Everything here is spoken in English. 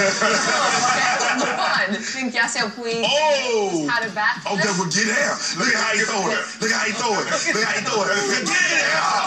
One. Think Yasiel, please. Oh! Had it back. Okay, well, get out. Look at how he throw it. Look how he throw it. Look how he throw it. Get out.